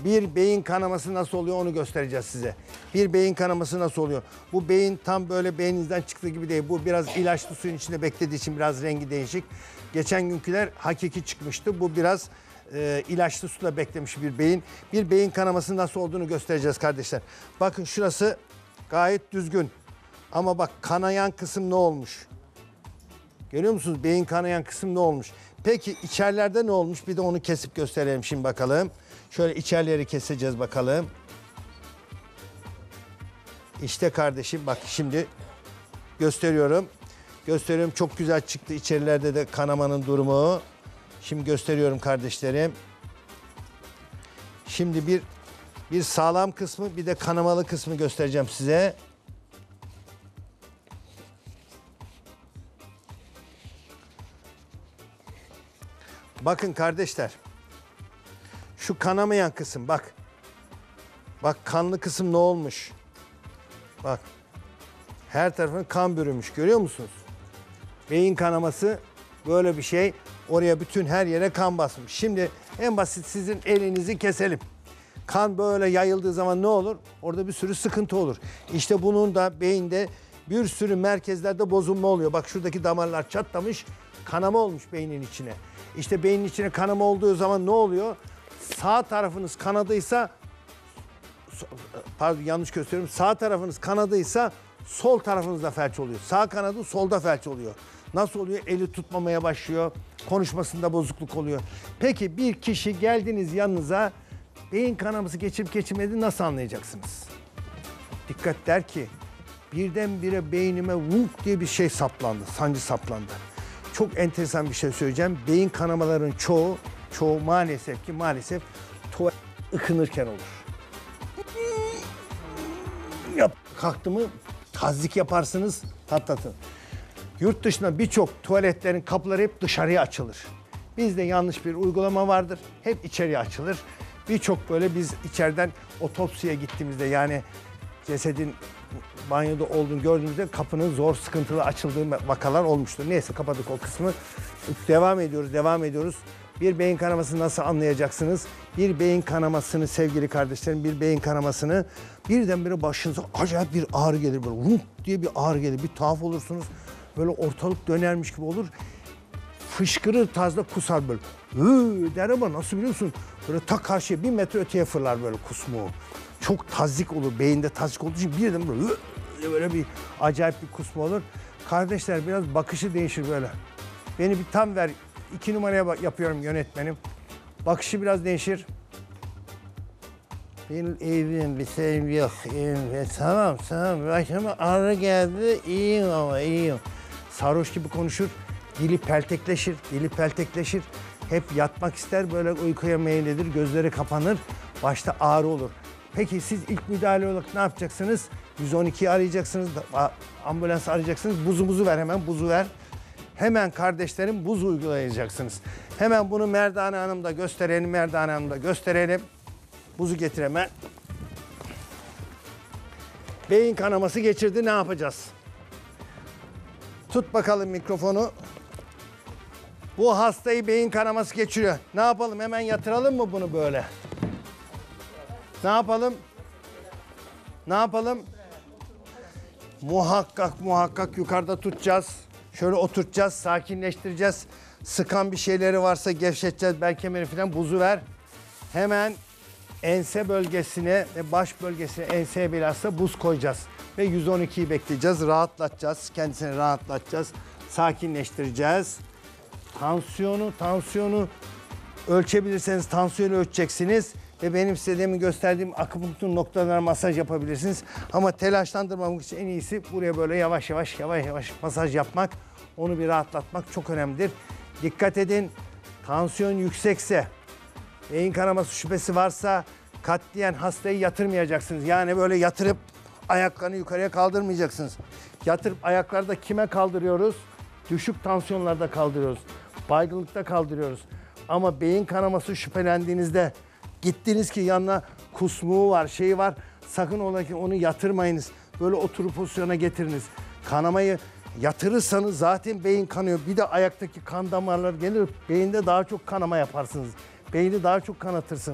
Bir beyin kanaması nasıl oluyor onu göstereceğiz size. Bir beyin kanaması nasıl oluyor? Bu beyin tam böyle beyninizden çıktığı gibi değil. Bu biraz ilaçlı suyun içinde beklediği için biraz rengi değişik. Geçen günküler hakiki çıkmıştı. Bu biraz ilaçlı suda beklemiş bir beyin. Bir beyin kanaması nasıl olduğunu göstereceğiz kardeşler. Bakın şurası gayet düzgün. Ama bak kanayan kısım ne olmuş? Görüyor musunuz? Beyin kanayan kısım ne olmuş? Peki içerilerde ne olmuş? Bir de onu kesip gösterelim şimdi bakalım. Şöyle içerileri keseceğiz bakalım. İşte kardeşim bak şimdi gösteriyorum. Gösteriyorum, çok güzel çıktı içerilerde de kanamanın durumu. Şimdi gösteriyorum kardeşlerim. Şimdi bir sağlam kısmı bir de kanamalı kısmı göstereceğim size. Bakın kardeşler. Şu kanamayan kısım bak. Bak kanlı kısım ne olmuş? Bak. Her tarafına kan bürümüş. Görüyor musunuz? Beyin kanaması böyle bir şey. Oraya bütün her yere kan basmış. Şimdi en basit sizin elinizi keselim. Kan böyle yayıldığı zaman ne olur? Orada bir sürü sıkıntı olur. İşte bunun da beyinde bir sürü merkezlerde bozulma oluyor. Bak şuradaki damarlar çatlamış. Kanama olmuş beynin içine. İşte beynin içine kanama olduğu zaman ne oluyor? Sağ tarafınız kanadıysa, pardon yanlış gösteriyorum. Sağ tarafınız kanadıysa sol tarafınızda felç oluyor. Sağ kanadı solda felç oluyor. Nasıl oluyor? Eli tutmamaya başlıyor. Konuşmasında bozukluk oluyor. Peki bir kişi geldiniz yanınıza, beyin kanaması geçip geçirmediğini nasıl anlayacaksınız? Dikkat der ki birdenbire beynime vunk diye bir şey saplandı. Sancı saplandı. Çok enteresan bir şey söyleyeceğim. Beyin kanamaların çoğu maalesef tuvalet ıkınırken olur. Kalktı mı tazik yaparsınız, patlatın. Yurt dışında birçok tuvaletlerin kapıları hep dışarıya açılır. Bizde yanlış bir uygulama vardır. Hep içeriye açılır. Birçok böyle biz içeriden otopsiye gittiğimizde yani cesedin banyoda olduğunu gördüğümüzde kapının zor sıkıntılı açıldığı vakalar olmuştur. Neyse kapadık o kısmı. Devam ediyoruz. Bir beyin kanamasını nasıl anlayacaksınız? Bir beyin kanamasını sevgili kardeşlerim, bir beyin kanamasını birdenbire başınıza acayip bir ağrı gelir. Böyle vunk diye bir ağrı gelir. Bir tuhaf olursunuz. Böyle ortalık dönermiş gibi olur. Fışkırır tarzda kusar böyle. Der ama nasıl biliyorsun? Böyle ta karşıya 1 metre öteye fırlar böyle kusmuğu. Çok tazik olur. Beyinde tazik olduğu için birden böyle bir acayip bir kusma olur. Kardeşler biraz bakışı değişir böyle. Beni bir tam ver. 2 numaraya yapıyorum yönetmenim. Bakışı biraz değişir. Benim evim bir şeyim yok. Tamam. Başıma ağrı geldi. İyiyim. Sarhoş gibi konuşur. Dili peltekleşir. Hep yatmak ister. Böyle uykuya meyillidir. Gözleri kapanır. Başta ağrı olur. Peki siz ilk müdahale olarak ne yapacaksınız? 112'yi arayacaksınız. Ambulans arayacaksınız. Buzu ver hemen. Buzu ver. Hemen kardeşlerim buz uygulayacaksınız. Hemen bunu Merdane Hanım'da gösterelim. Buzu getir hemen. Beyin kanaması geçirdi, ne yapacağız? Tut bakalım mikrofonu. Bu hastayı beyin kanaması geçiriyor. Ne yapalım, hemen yatıralım mı bunu böyle? Ne yapalım? Muhakkak yukarıda tutacağız. Şöyle oturtacağız, sakinleştireceğiz. Sıkan bir şeyleri varsa gevşeteceğiz. Bel kemeri falan buzu ver. Hemen ense bölgesine ve baş bölgesine enseye bilhassa buz koyacağız. Ve 112'yi bekleyeceğiz, rahatlatacağız. Kendisini rahatlatacağız, sakinleştireceğiz. Tansiyonu ölçebilirseniz tansiyonu ölçeceksiniz. Ve benim size demin gösterdiğim akupunktur noktalarına masaj yapabilirsiniz. Ama telaşlandırmamak için en iyisi buraya böyle yavaş yavaş masaj yapmak. Onu bir rahatlatmak çok önemlidir. Dikkat edin, tansiyon yüksekse, beyin kanaması şüphesi varsa katliyen hastayı yatırmayacaksınız. Yani böyle yatırıp ayaklarını yukarıya kaldırmayacaksınız. Yatırıp ayaklarda kime kaldırıyoruz? Düşük tansiyonlarda kaldırıyoruz. Baygınlıkta kaldırıyoruz. Ama beyin kanaması şüphelendiğinizde gittiniz ki yanına kusmuğu var, şeyi var. Sakın ola ki onu yatırmayınız. Böyle oturup pozisyona getiriniz. Kanamayı yatırırsanız zaten beyin kanıyor. Bir de ayaktaki kan damarları gelir. Beyinde daha çok kanama yaparsınız. Beyni daha çok kanatırsınız.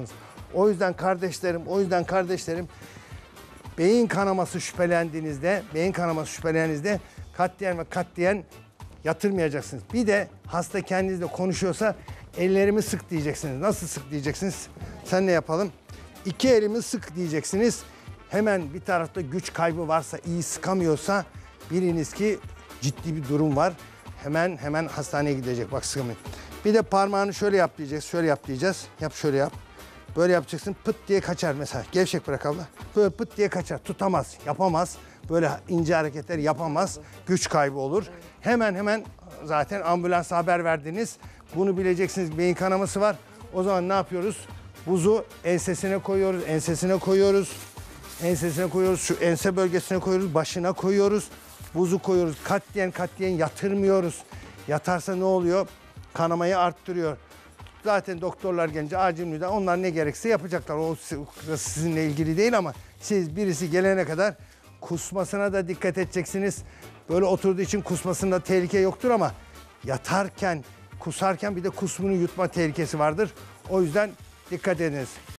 O yüzden kardeşlerim, beyin kanaması şüphelendiğinizde katiyen yatırmayacaksınız. Bir de hasta kendinizle konuşuyorsa ellerimi sık diyeceksiniz. Nasıl sık diyeceksiniz? Sen ne yapalım? 2 elimi sık diyeceksiniz. Hemen bir tarafta güç kaybı varsa, iyi sıkamıyorsa biliniz ki ciddi bir durum var. Hemen hastaneye gidecek. Bak sıkamayın. Bir de parmağını şöyle yap diyeceğiz. Şöyle yap diyeceğiz. Yap şöyle yap. Böyle yapacaksın. Pıt diye kaçar mesela. Gevşek bırak abla. Böyle pıt diye kaçar. Tutamaz. Yapamaz. Böyle ince hareketler yapamaz. Güç kaybı olur. Hemen zaten ambulansa haber verdiniz. Bunu bileceksiniz. Beyin kanaması var. O zaman ne yapıyoruz? Buzu ensesine koyuyoruz. Şu ense bölgesine koyuyoruz. Başına koyuyoruz. Buzu koyuyoruz. Katiyen yatırmıyoruz. Yatarsa ne oluyor? Kanamayı arttırıyor. Zaten doktorlar gelince acil müdahale, onlar ne gerekse yapacaklar. O sizinle ilgili değil ama siz birisi gelene kadar kusmasına da dikkat edeceksiniz. Böyle oturduğu için kusmasında tehlike yoktur ama yatarken, kusarken bir de kusmunu yutma tehlikesi vardır. O yüzden dikkat ediniz.